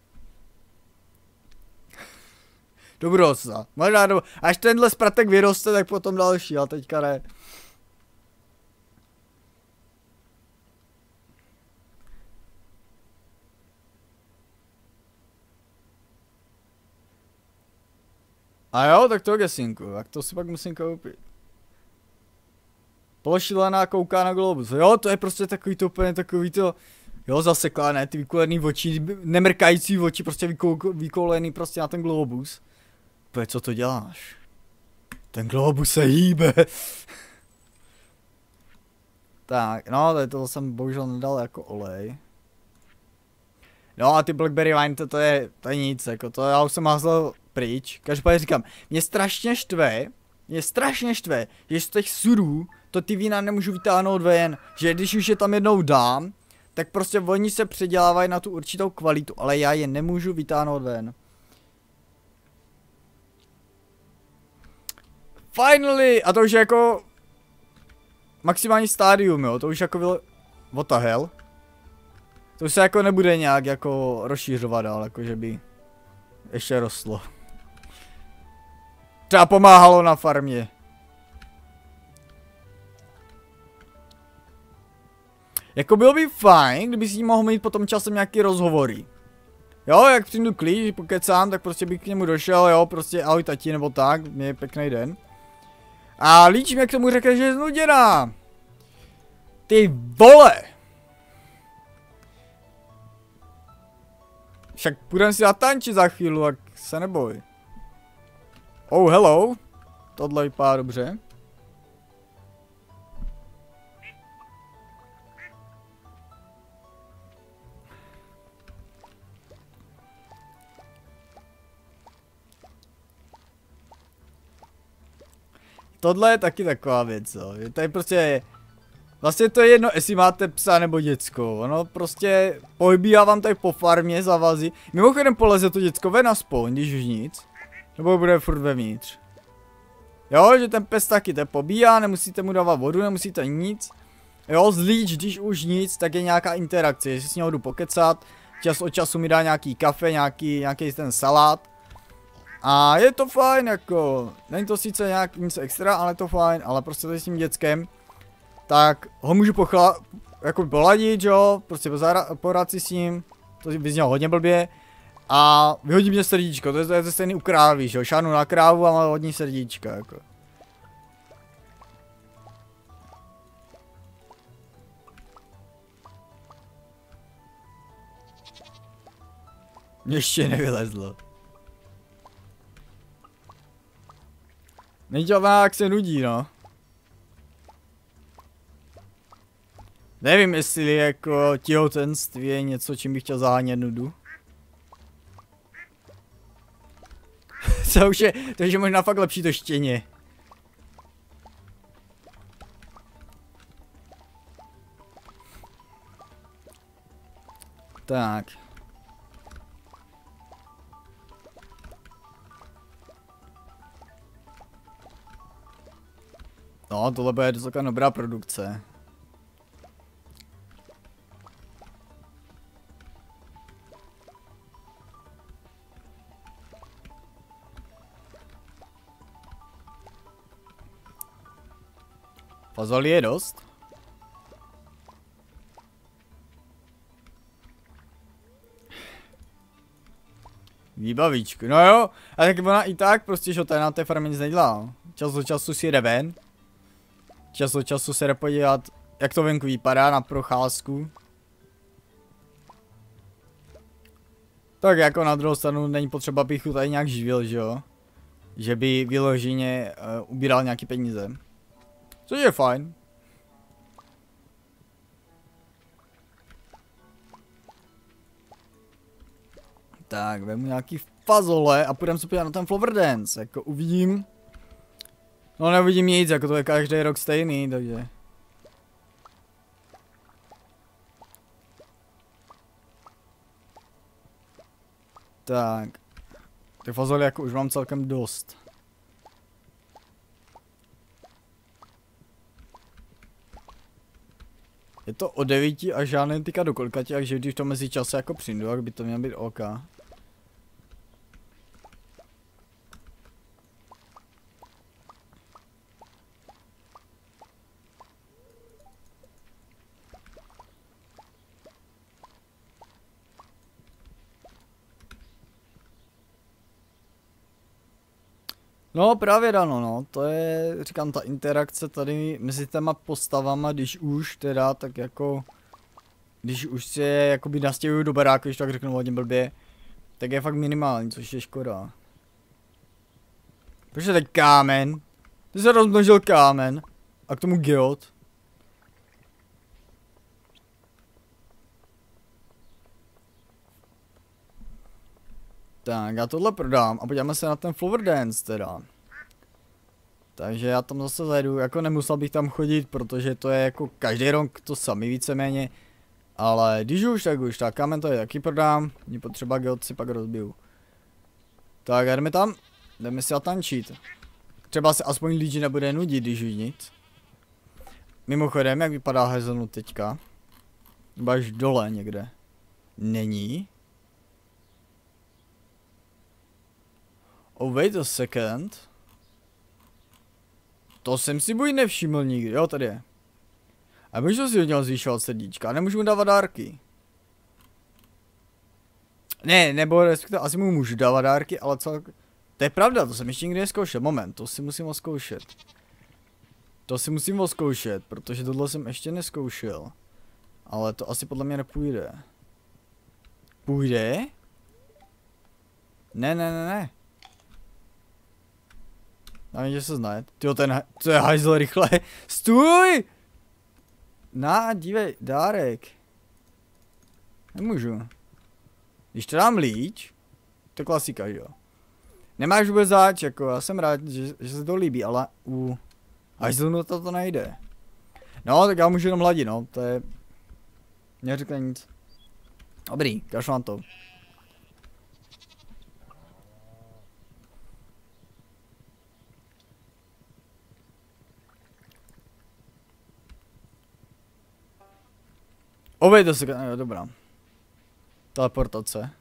[SPEAKER 1] Dobrosa. Možná do... Až tenhle spratek vyroste, tak potom další, ale teďka ne. A jo, tak to gesinku, tak to si pak musím koupit. Pološilená kouká na globus. Jo, to je prostě takový to úplně takový to... Jo, zaseklá, ne, ty vykolený oči, nemrkající oči, prostě vykou, vykolený prostě na ten globus. Pojď, co to děláš? Ten globus se hýbe. Tak, no, tady to jsem bohužel nedal jako olej. No a ty Blackberry Wine, to, to, je, to je nic, jako to já už jsem házel pryč. Každopádně říkám, mě strašně štve, mě strašně štve, že z těch surů to ty vína nemůžu vytáhnout ven. Že když už je tam jednou dám, tak prostě oni se předělávají na tu určitou kvalitu, ale já je nemůžu vytáhnout ven. Finally! A to už je jako maximální stádium, jo, to už jako bylo... What the hell? To už se jako nebude nějak jako rozšířovat dál, jako že by ještě rostlo. Třeba pomáhalo na farmě. Jako bylo by fajn, kdyby s ním mohl mít potom časem nějaký rozhovory. Jo, jak přijdu klíč, pokecám, tak prostě bych k němu došel, jo, prostě ahoj tati nebo tak, mě pěkný den. A líč mě k tomu řekne, že je znuděná. Ty vole! Však půjdeme si zatančit za chvíli, tak se neboj. Oh, hello. Tohle vypadá dobře. Tohle je taky taková věc, jo. Je tady prostě... Vlastně to je jedno, jestli máte psa nebo děcko, ono prostě pohybíhá vám tady po farmě zavazy. Mimochodem poleze to děcko ven aspoň, když už nic. Nebo bude furt vevnitř. Jo, že ten pes taky te pobíhá, nemusíte mu dávat vodu, nemusíte nic. Jo, zlíč, když už nic, tak je nějaká interakce, jestli s něho jdu pokecat. Čas od času mi dá nějaký kafe, nějaký, nějaký ten salát. A je to fajn, jako, není to sice nějak nic extra, ale je to fajn, ale prostě tady s tím děckem. Tak ho můžu pochla, jako poladit, jo, prostě pohrát si s ním, to by znělo hodně blbě. A vyhodí mě srdíčko, to je, to je stejný u krávy, jo, šáhnu na krávu a má hodní srdíčka, jako. Ještě nevylezlo. Nedělá, jak se nudí, no. Nevím, jestli jako těhotenství je něco, čím bych chtěl zahánět nudu. To už je, to už je možná fakt lepší to štěně. Tak. No, tohle bude docela dobrá produkce. Fazolí je dost. Výbavičku, no jo, a tak ona i tak prostě, že to na té farmě nic nedělá. Čas od času si jde ven. Čas od času se jde podívat, jak to venku vypadá na procházku. Tak jako na druhou stranu není potřeba, abych ho tady nějak živil, že jo. Že by vyloženě uh, ubíral nějaký peníze. Což je fajn. Tak, vemu nějaký fazole a půjdeme se podívat na ten Flower Dance, jako uvidím. No neuvidím nic, jako to je každý rok stejný, takže. Tak. Ty fazole jako už mám celkem dost. Je to od devíti až žádný týka do kolika, takže když to mezi čase jako přijdu, tak by to mělo být OK. No právě dano, no, to je, říkám, ta interakce tady mezi těma postavama, když už teda, tak jako, když už se jakoby nastěhuju do baráku, když tak řeknu hodně blbě, tak je fakt minimální, což je škoda. Proč je teď kámen? Ty se rozmnožil kámen a k tomu geot. Tak, já tohle prodám a podíváme se na ten Flower Dance teda. Takže já tam zase zajdu, jako nemusel bych tam chodit, protože to je jako každý rok to samý víceméně. Ale když už, tak už, tak kámen to je taky prodám, mě potřeba geot si pak rozbiju. Tak jdeme tam, jdeme si zatančit. Třeba se aspoň lidi nebude nudit, když už nic. Mimochodem, jak vypadá Hazelnut teďka? Nebo až dole někde. Není. Oh, wait a second. To jsem si buď nevšiml nikdy, jo, tady je. A můžu si od něho zvýšovat srdíčka, nemůžu mu dávat dárky. Ne, nebo respektive asi mu můžu dávat dárky, ale co... To je pravda, to jsem ještě nikdy neskoušel, moment, to si musím oskoušet. To si musím oskoušet, protože tohle jsem ještě neskoušel. Ale to asi podle mě nepůjde. Půjde? Ne, ne, ne, ne. Já vím, že se zná. Tyjo, ten, to je hajzl rychle. Stůj! Na, dívej, dárek. Nemůžu. Když to dám líč, to je klasika, jo. Nemáš vůbec záč, jako, já jsem rád, že, že se to líbí, ale u hajzlnuta to nejde. No, tak já můžu jenom hladit, no, to je... Neřekne nic. Dobrý, kašlu na to. Ovejde se, jo, dobrá. Teleportace.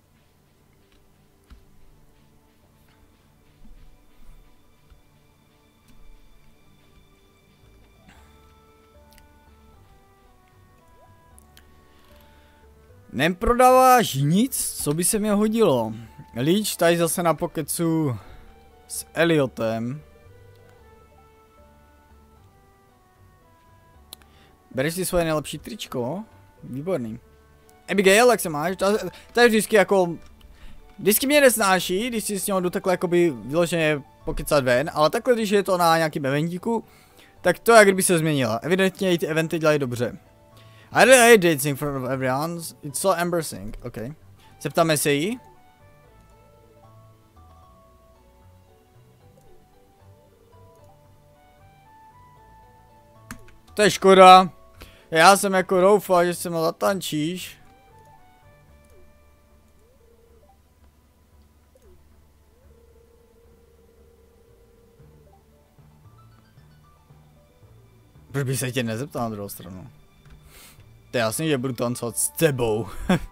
[SPEAKER 1] Neprodáváš nic, co by se mi hodilo. Líč tady zase na pokecu s Eliotem. Bereš si svoje nejlepší tričko? Výborný. Abigail, jak se máš? To je vždycky jako... Vždycky mě nesnáší, když si s něho jdu takhle jakoby vyloženě pokecat ven, ale takhle, když je to na nějakým eventíku, tak to je, jak kdyby se změnila. Evidentně i ty eventy dělají dobře. I really hate dates in front of everyone. It's so embarrassing. OK. Zeptáme se jí. To je škoda. Já jsem jako doufal, že se mnou zatančíš. Proč bych se tě nezeptal na druhou stranu? To je jasný, že budu tancovat s tebou.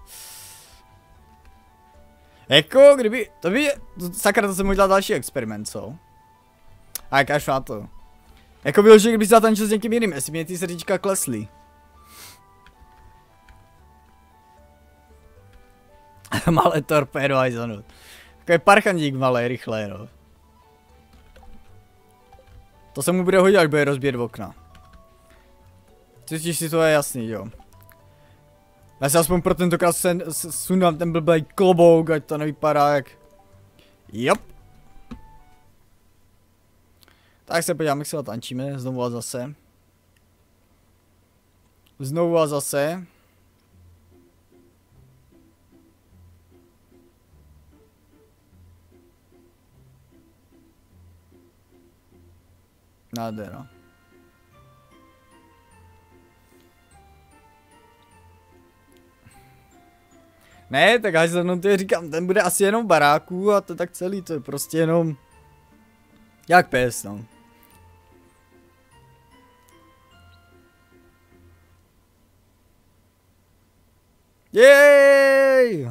[SPEAKER 1] Jako kdyby, to by, sakra, to jsem udělal další experiment, co? A jakáž na to. Jako bylo, že kdyby se zatančil s někým jiným, jestli mě ty srdíčka klesly. Malé torpédo, aj zanut. Takový parchandík malý, rychle, no. To se mu bude hodit, až bude rozbít okna. Cítíš si, to je jasný, jo. Já si aspoň pro tentokrát sundám ten blbej klobouk, ať to nevypadá jak... Jop. Tak se podíváme, jak se tančíme, znovu a zase. Znovu a zase. Nádhera. Ne, tak až za to říkám, ten bude asi jenom baráků a to tak celý, to je prostě jenom jak pes, no. Jej!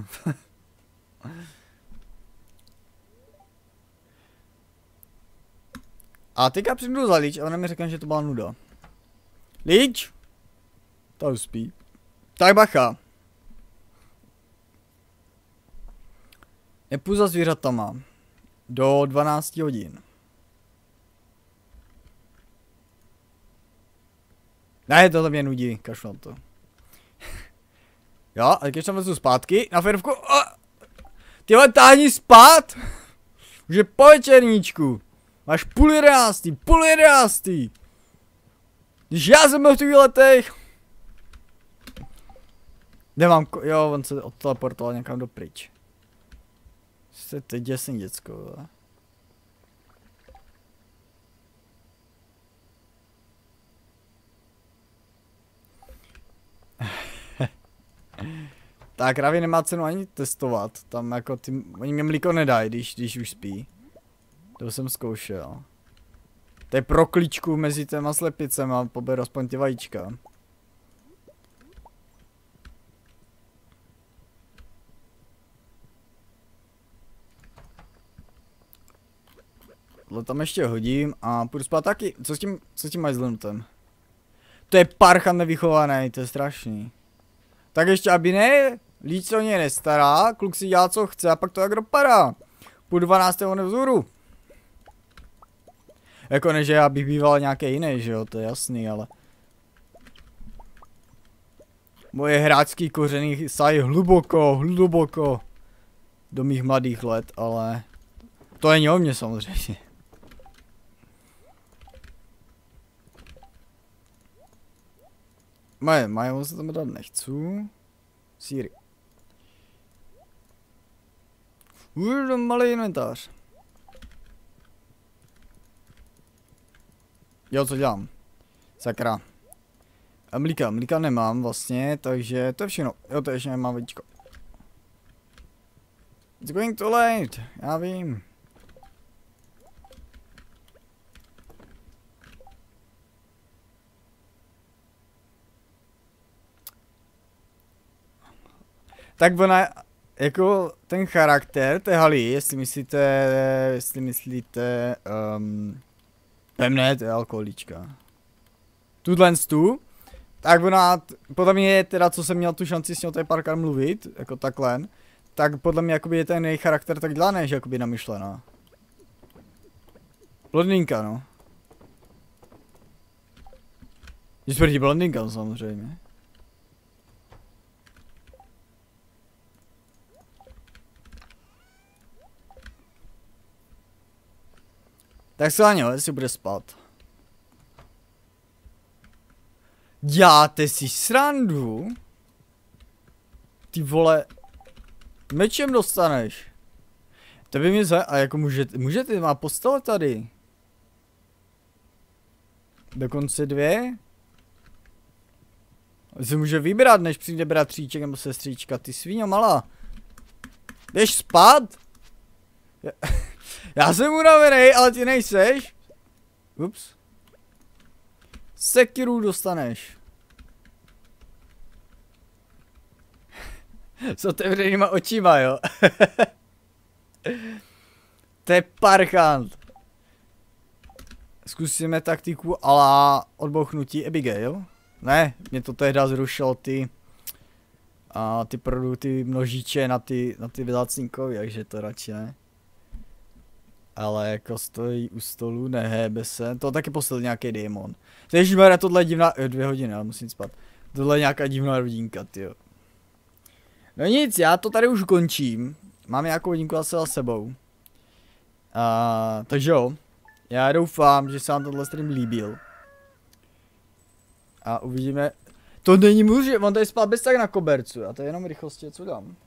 [SPEAKER 1] A teďka přijdu za Líč a ona mi řekne, že to byla nuda. Líč? To už spí. Tak bacha. Nepůjdu za zvířatama. Do dvanácti hodin. Ne, to mě nudí, kašlu na to. Jo, a když tam vezu zpátky na ferovku. Tyhle, táhni spát! Už je po večerníčku. Máš půl jedenáctý, půl jedenáctý. Když já jsem byl v těch letech. Nemám ko jo, on se odteleportoval někam do pryč. Jste teď děsný děcko, ale. Tak Ravi nemá cenu ani testovat, tam jako ty, oni mě mlíko nedají, když, když už spí. To jsem zkoušel. To je pro klíčku mezi těma slepicema, poberu aspoň ty vajíčka. Tohle tam ještě hodím a půjdu spát taky. Co s tím, co s tím máš zlnutem? To je parchan nevychovaný, to je strašný. Tak ještě aby ne, Líč se o něj nestará, kluk si dělá co chce a pak to jak dopadá. Půl dvanáctého nevzůru. Jako ne, že já bych býval nějaký jiný, že jo, to je jasný, ale. Moje hráčský kořeny sají hluboko, hluboko do mých mladých let, ale to není o mě samozřejmě. Moje, mají se tam dát nechci. Síry. Už malý inventář. Jo, co dělám? Sakra. A mlíka, mlíka nemám vlastně, takže to je všechno. Jo, to ještě nemám vajíčko. It's going too late, já vím. Tak ona, jako ten charakter té Haley, jestli myslíte, jestli myslíte, um, pevné, to je alkoholička. Tuhle tu, tak ona, podle mě je teda, co jsem měl tu šanci s ním tady párkrát mluvit, jako takhle, tak podle mě jakoby je ten její charakter tak dělaný, než jakoby namyšlená. Blondýnka, no. Je smrtí blondýnka, samozřejmě. Tak se ani jestli bude spát. Děláte si srandu? Ty vole. Mečem dostaneš. To by mě zajímalo, a jako můžete, můžete, má postele tady. Dokonce dvě. Se může vybrat, než přijde bratříček nebo sestříčka, ty svíňo malá. Jdeš spát? Já jsem unavený, ale ty nejseš. Ups. Sekiru dostaneš. S otevřenýma očima, jo. To je parchant. Zkusíme taktiku ala odbouchnutí Abigail. Ne, mě to tehdy zrušilo ty a ty produkty množíče na ty, na ty vzácníkovi, takže to radši ne. Ale jako stojí u stolu, nehebe se, to taky poslal nějaký démon. Ježišmarja, tohle je divná, jo, dvě hodiny, ale musím spát. Tohle je nějaká divná rodinka, tyjo. No nic, já to tady už končím. Mám nějakou hodinku zase za sebou. A, takže jo, já doufám, že se vám tohle stream líbil. A uvidíme. To není může, on tady spal bez tak na kobercu, a to je jenom rychlosti, co dám.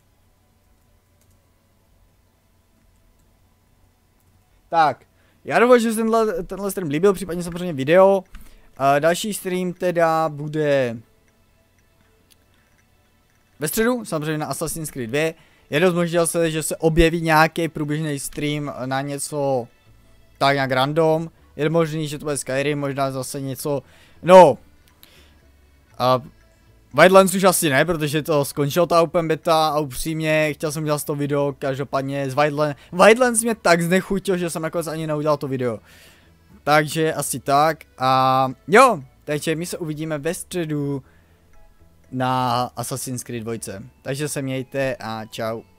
[SPEAKER 1] Tak, já doufám, že se tenhle, tenhle stream líbil, případně samozřejmě video. Uh, další stream teda bude ve středu, samozřejmě na Assassin's Creed dva. Je dost možné, že se objeví nějaký průběžný stream na něco tak nějak random. Je možný, že to bude Skyrim, možná zase něco, no. A Wildlands už asi ne, protože to skončilo ta open beta a upřímně chtěl jsem dělat to video, každopádně z Wildlands, Wildlands mě tak znechutil, že jsem nakonec ani neudělal to video. Takže asi tak a jo, takže my se uvidíme ve středu na Assassin's Creed dva. Takže se mějte a čau.